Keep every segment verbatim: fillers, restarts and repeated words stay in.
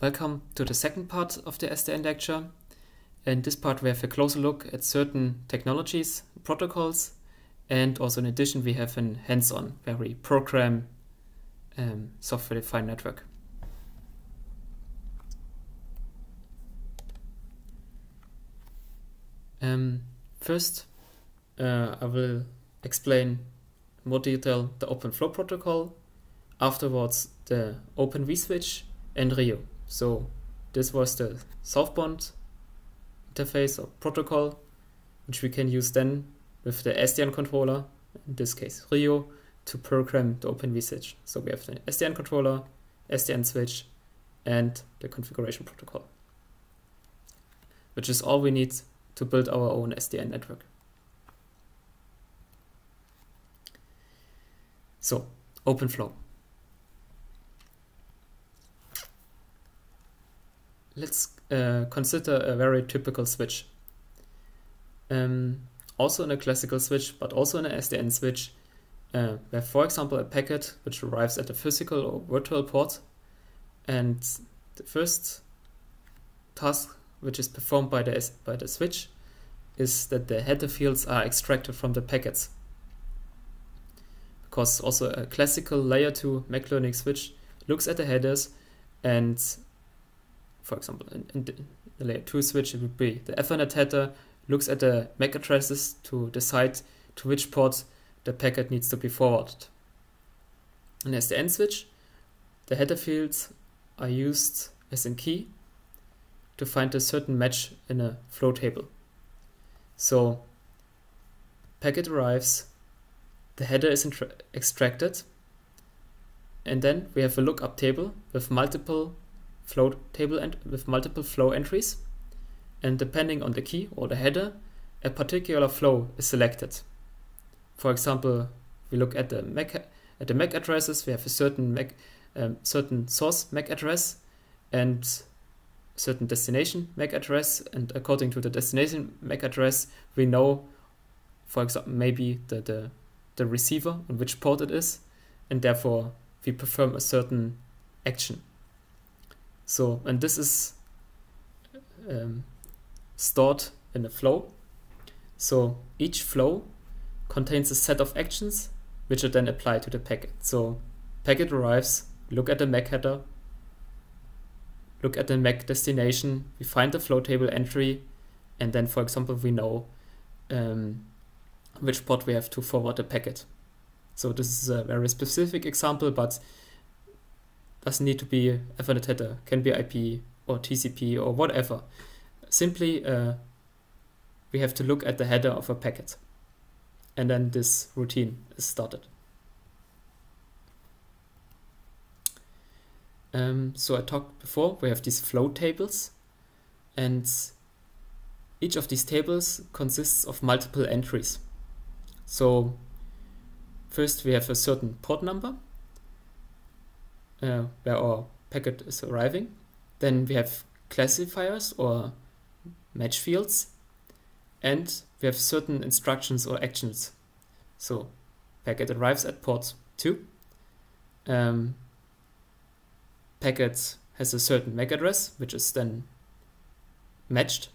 Welcome to the second part of the S D N lecture. In this part we have a closer look at certain technologies, protocols, and also in addition we have an hands-on where we program um, software-defined network. Um, first, uh, I will explain in more detail the OpenFlow protocol, afterwards the Open vSwitch and Rio. So this was the Southbound interface or protocol, which we can use then with the S D N controller, in this case Rio, to program the Open vSwitch. So we have the S D N controller, S D N switch, and the configuration protocol, which is all we need to build our own S D N network. So, OpenFlow. Let's uh, consider a very typical switch. Um, also in a classical switch, but also in an S D N switch, uh, we have, for example, a packet which arrives at a physical or virtual port, and the first task which is performed by the, by the switch is that the header fields are extracted from the packets. Because also a classical layer two M A C learning switch looks at the headers, and for example in, in the layer two switch it would be the Ethernet header, looks at the M A C addresses to decide to which port the packet needs to be forwarded. In S D N switch, the header fields are used as a key to find a certain match in a flow table. So packet arrives, the header is extracted, and then we have a lookup table with multiple flow table and with multiple flow entries, and depending on the key or the header, a particular flow is selected. For example, we look at the M A C at the M A C addresses. We have a certain M A C, um, certain source M A C address and certain destination M A C address, and according to the destination M A C address, we know, for example, maybe the the the receiver on which port it is, and therefore we perform a certain action. So, and this is um, stored in a flow. So each flow contains a set of actions which are then applied to the packet. So packet arrives, look at the M A C header, look at the M A C destination, we find the flow table entry, and then, for example, we know um, which port we have to forward the packet. So this is a very specific example, but doesn't need to be Ethernet header, can be I P or T C P or whatever. Simply uh, we have to look at the header of a packet, and then this routine is started. Um, so I talked before, we have these flow tables, and each of these tables consists of multiple entries. So first we have a certain port number uh, where our packet is arriving. Then we have classifiers or match fields, and we have certain instructions or actions. So packet arrives at port two. Um, packet has a certain M A C address which is then matched,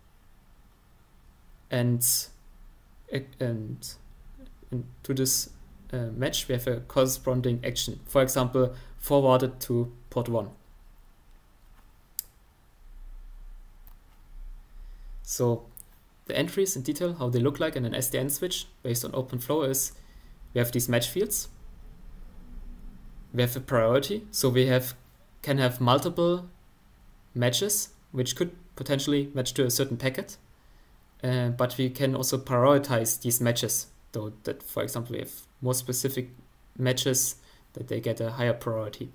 and and And to this uh, match we have a corresponding action, for example forwarded to port one. So the entries in detail, how they look like in an S D N switch based on OpenFlow, is we have these match fields, we have a priority, so we have can have multiple matches which could potentially match to a certain packet, uh, but we can also prioritize these matches, so that, for example, we have more specific matches that they get a higher priority.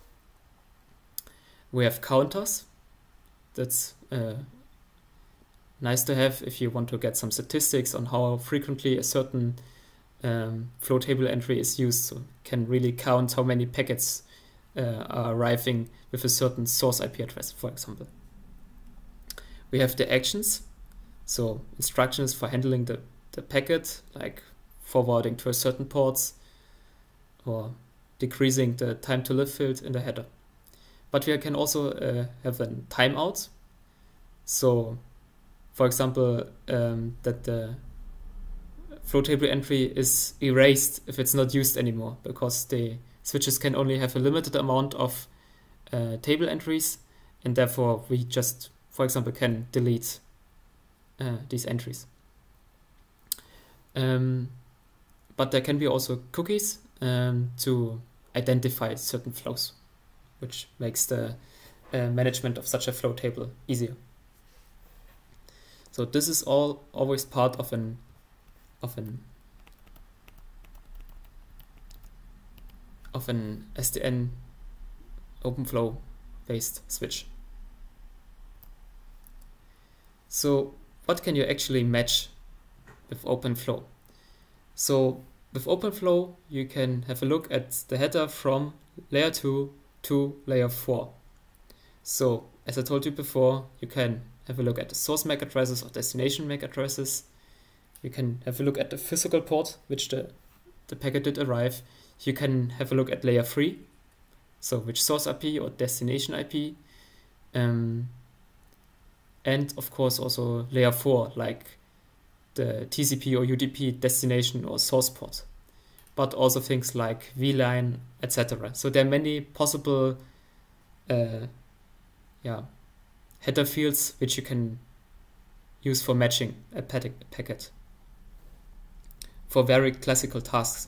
We have counters. That's uh, nice to have if you want to get some statistics on how frequently a certain um, flow table entry is used. So can really count how many packets uh, are arriving with a certain source I P address, for example. We have the actions, so instructions for handling the, the packet, like forwarding to a certain ports or decreasing the time to live field in the header. but we can also uh, have a timeout. So, for example, um, that the flow table entry is erased if it's not used anymore, because the switches can only have a limited amount of uh, table entries, and therefore we just, for example, can delete uh, these entries. Um, but there can be also cookies um, to identify certain flows, which makes the uh, management of such a flow table easier. So this is all always part of an of an of an S D N OpenFlow based switch. So what can you actually match with OpenFlow? So with OpenFlow, you can have a look at the header from layer two to layer four. So as I told you before, you can have a look at the source M A C addresses or destination M A C addresses. You can have a look at the physical port which the, the packet did arrive. You can have a look at layer three, so which source I P or destination I P. Um, and of course also layer four, like the T C P or U D P destination or source port, but also things like V LAN, et cetera. So there are many possible uh, yeah, header fields which you can use for matching a packet for very classical tasks.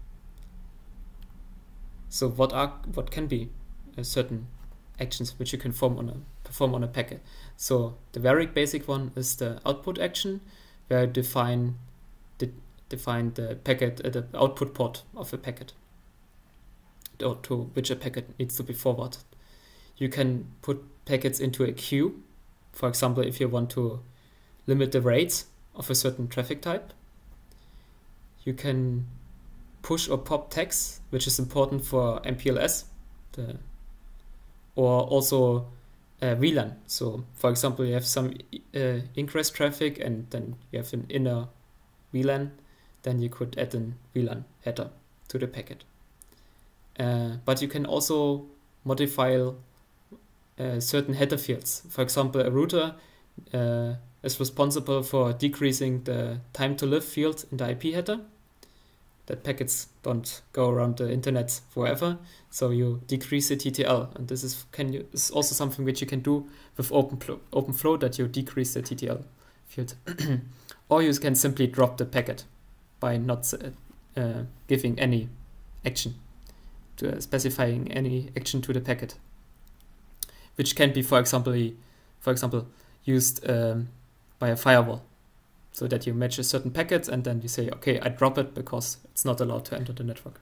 So what are what can be uh, certain actions which you can form on a perform on a packet? So the very basic one is the output action, where you define the define the packet uh, the output port of a packet, or to which a packet needs to be forwarded. You can put packets into a queue. For example, if you want to limit the rates of a certain traffic type. You can push or pop tags, which is important for M P L S, the, or also uh, V LAN. So, for example, you have some uh, ingress traffic and then you have an inner V LAN, then you could add an V LAN header to the packet. Uh, but you can also modify uh, certain header fields. For example, a router uh, is responsible for decreasing the time to live field in the I P header, that packets don't go around the internet forever, so you decrease the T T L, and this is can you is also something which you can do with OpenFlow, OpenFlow that you decrease the T T L field, or you can simply drop the packet by not uh, uh, giving any action, to, uh, specifying any action to the packet, which can be, for example, for example, used um, by a firewall. So that you match a certain packet and then you say, okay, I drop it because it's not allowed to enter the network.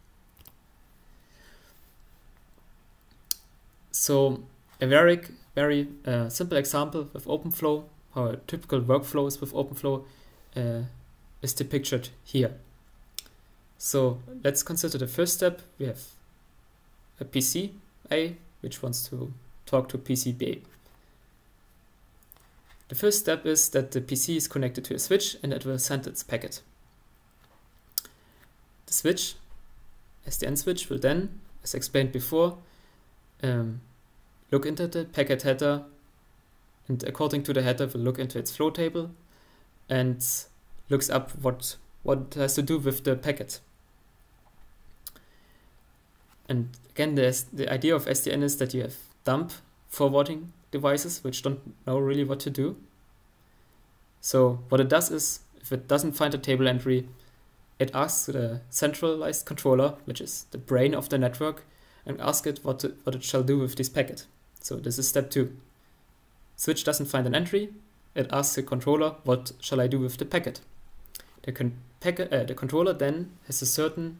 So a very, very uh, simple example with OpenFlow, how a typical workflow is with OpenFlow, uh, is depicted here. So let's consider the first step. We have a P C A, which wants to talk to P C B. The first step is that the P C is connected to a switch and it will send its packet. The switch, S D N switch, will then, as explained before, um, look into the packet header, and according to the header will look into its flow table and looks up what, what it has to do with the packet. And again, there's the idea of S D N is that you have dump forwarding devices which don't know really what to do. So what it does is, if it doesn't find a table entry, it asks the centralized controller, which is the brain of the network, and asks it what, to, what it shall do with this packet. So this is step two. Switch doesn't find an entry, it asks the controller, what shall I do with the packet? The, con packet, uh, the controller then has a certain,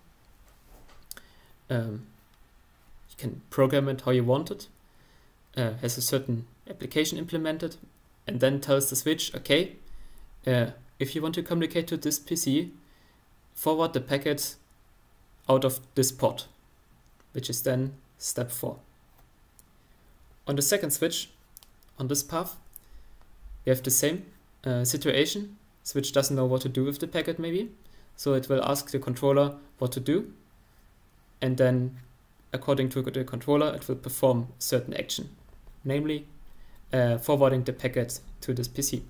um, you can program it how you want it, Uh, has a certain application implemented, and then tells the switch, okay, uh, if you want to communicate to this P C, forward the packet out of this port, which is then step four. On the second switch, on this path, we have the same uh, situation. Switch doesn't know what to do with the packet maybe, so it will ask the controller what to do, and then according to the controller, it will perform a certain action, namely uh, forwarding the packet to this P C.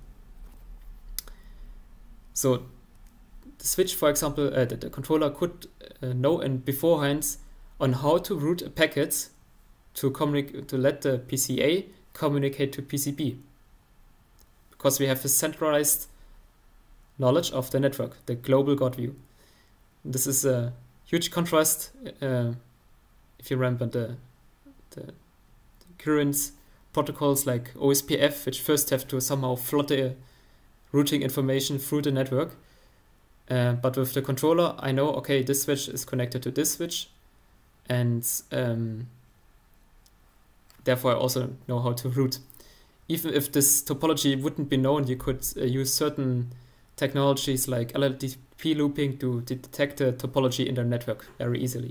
So the switch, for example, uh, the, the controller could uh, know in beforehand on how to route a packet to communicate to let the P C A communicate to P C B, because we have a centralized knowledge of the network, the global God view. This is a huge contrast uh, if you remember the, the, the current protocols like O S P F, which first have to somehow flood the routing information through the network. Uh, but with the controller, I know, okay, this switch is connected to this switch, and um, therefore I also know how to route. Even if this topology wouldn't be known, you could uh, use certain technologies like L L D P looping to detect the topology in the network very easily.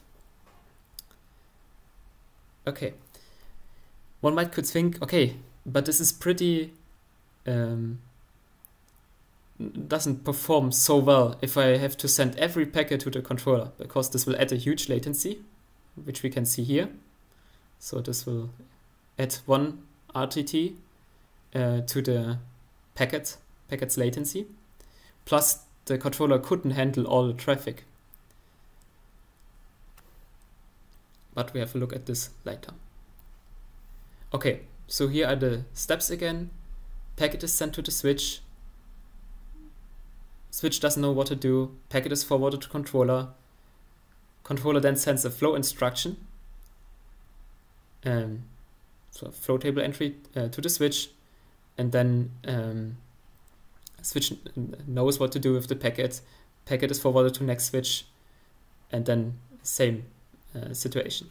Okay. One might could think, okay, but this is pretty, um, doesn't perform so well if I have to send every packet to the controller, because this will add a huge latency, which we can see here. So this will add one R T T uh, to the packet packet's latency. Plus, the controller couldn't handle all the traffic. But we have a look at this later. Okay, so here are the steps again. Packet is sent to the switch. Switch doesn't know what to do. Packet is forwarded to controller. Controller then sends a flow instruction. Um, so a flow table entry uh, to the switch, and then um, switch knows what to do with the packet. Packet is forwarded to next switch, and then same uh, situation.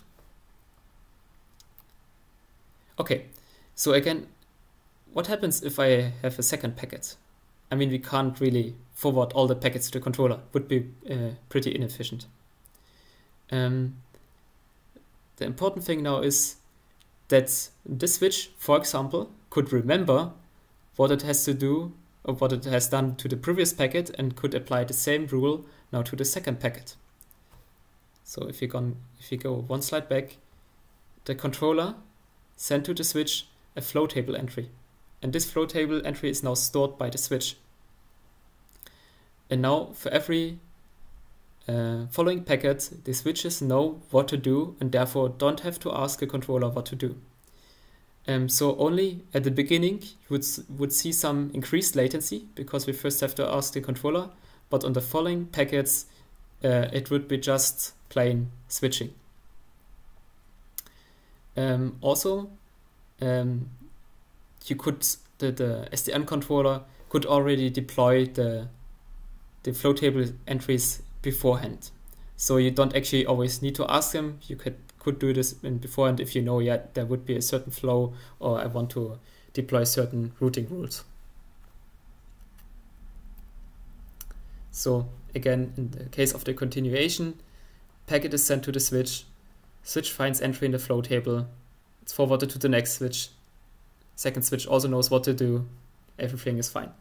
Okay, so again, what happens if I have a second packet? I mean, we can't really forward all the packets to the controller. Would be uh, pretty inefficient. Um, the important thing now is that this switch, for example, could remember what it has to do or what it has done to the previous packet and could apply the same rule now to the second packet. So if you go, if you go one slide back, the controller sent to the switch a flow table entry. And this flow table entry is now stored by the switch. And now for every uh, following packet, the switches know what to do and therefore don't have to ask the controller what to do. Um, so only at the beginning you would, would see some increased latency because we first have to ask the controller, but on the following packets uh, it would be just plain switching. Um, also, um, you could the, the S D N controller could already deploy the the flow table entries beforehand, so you don't actually always need to ask them. You could could do this in beforehand if you know, yeah, there would be a certain flow, or I want to deploy certain routing rules. So again, in the case of the continuation, packet is sent to the switch. Switch finds entry in the flow table. It's forwarded to the next switch. Second switch also knows what to do. Everything is fine.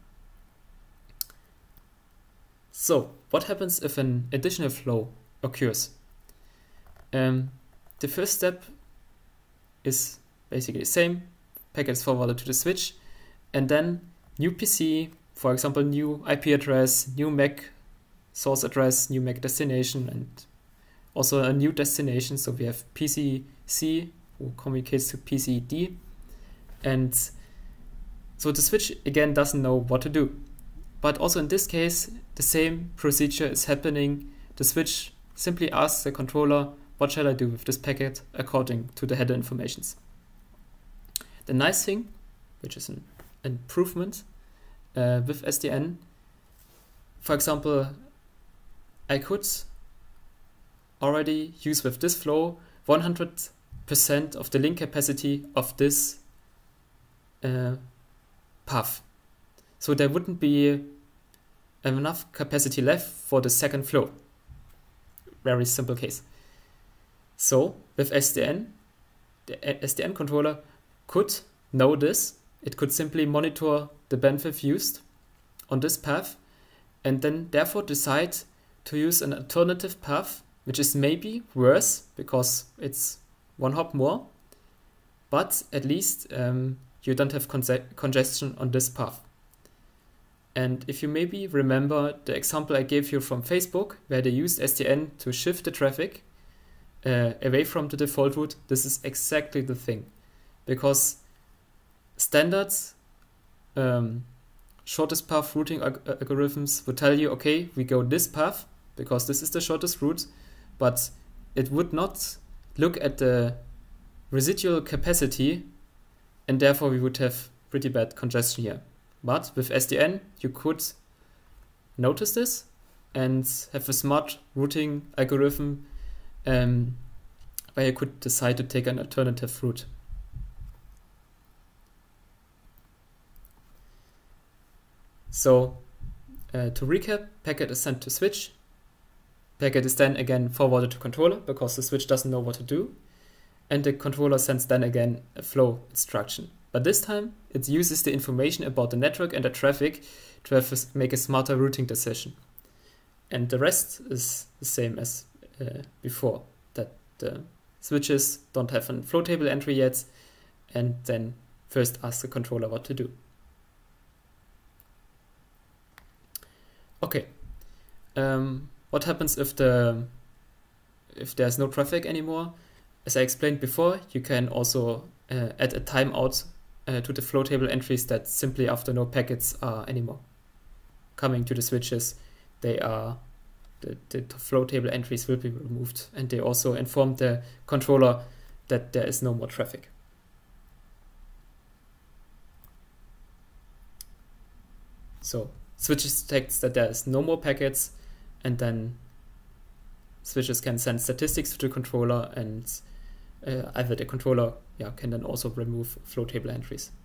So what happens if an additional flow occurs? Um, the first step is basically the same. Packet is forwarded to the switch, and then new P C, for example, new I P address, new M A C source address, new M A C destination, and also a new destination. So we have P C C who communicates to P C D. And so the switch again doesn't know what to do. But also in this case, the same procedure is happening. The switch simply asks the controller, what shall I do with this packet according to the header informations. The nice thing, which is an improvement uh, with S D N, for example, I could already use with this flow one hundred percent of the link capacity of this uh, path. So there wouldn't be enough capacity left for the second flow. Very simple case. So with S D N, the S D N controller could know this. It could simply monitor the bandwidth used on this path and then therefore decide to use an alternative path which is maybe worse because it's one hop more, but at least um, you don't have con congestion on this path. And if you maybe remember the example I gave you from Facebook, where they used S D N to shift the traffic uh, away from the default route, this is exactly the thing. Because standards, um, shortest path routing alg algorithms would tell you, okay, we go this path because this is the shortest route, but it would not look at the residual capacity, and therefore we would have pretty bad congestion here. But with S D N, you could notice this and have a smart routing algorithm um, where you could decide to take an alternative route. So uh, to recap, packet is sent to switch. Packet is then again forwarded to controller because the switch doesn't know what to do. And the controller sends then again a flow instruction. But this time it uses the information about the network and the traffic to have a, make a smarter routing decision. And the rest is the same as uh, before, that the switches don't have a flow table entry yet, and then first ask the controller what to do. Okay, um, what happens if the if there's no traffic anymore? As I explained before, you can also uh, add a timeout uh, to the flow table entries that simply after no packets are anymore coming to the switches, they are the, the flow table entries will be removed, and they also inform the controller that there is no more traffic. So switches detects that there is no more packets, and then switches can send statistics to the controller, and uh, either the controller yeah, can then also remove flow table entries.